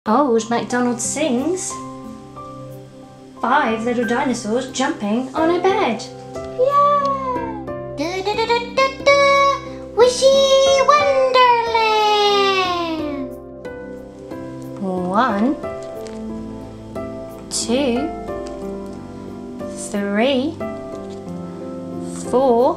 Old MacDonald sings 5 little dinosaurs jumping on a bed. Yeah! Wishy Wonderland! 1, 2, 3, 4,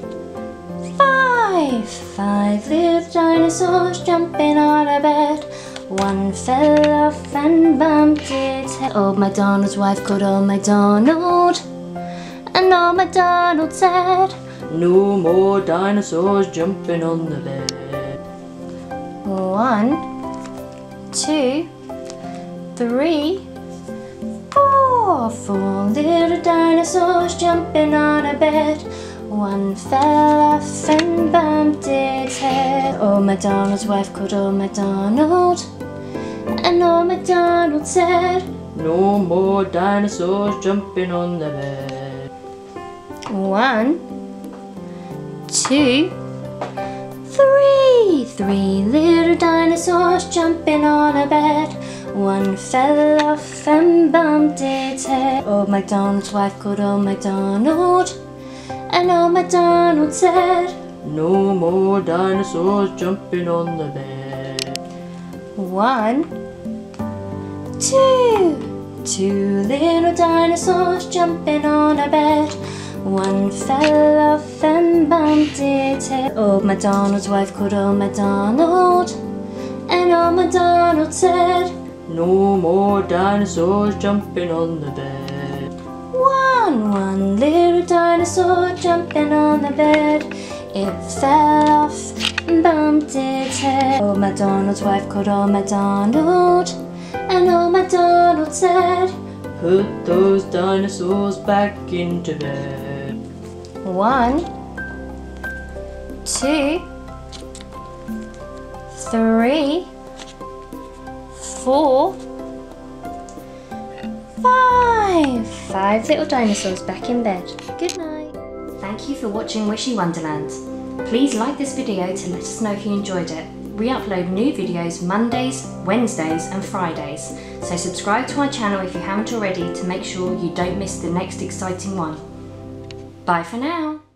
5. 5 little dinosaurs jumping on a bed. One fell off and bumped its head. Old MacDonald's wife called Old MacDonald, and Old MacDonald said, "No more dinosaurs jumping on the bed." 1, 2, 3, 4. 4 little dinosaurs jumping on a bed. One fell off and bumped its head. Old MacDonald's wife called Old MacDonald, and Old MacDonald said, "No more dinosaurs jumping on the bed." 1, 2, 3. 3 little dinosaurs jumping on a bed. One fell off and bumped its head. Old MacDonald's wife called Old MacDonald, and Old MacDonald said, "No more dinosaurs jumping on the bed." 1, 2. 2 little dinosaurs jumping on a bed. One fell off and bumped its head. Old MacDonald's wife called Old MacDonald, and Old MacDonald said, "No more dinosaurs jumping on the bed." 1 little dinosaur jumping on the bed. It fell off and bumped its head. Old MacDonald's wife called Old MacDonald, and Old MacDonald said, "Put those dinosaurs back into bed." 1, 2, 3, 4, 5. 5 little dinosaurs back in bed. Good night. Thank you for watching Wishy Wonderland. Please like this video to let us know if you enjoyed it. We upload new videos Mondays, Wednesdays and Fridays, so subscribe to our channel if you haven't already to make sure you don't miss the next exciting one. Bye for now.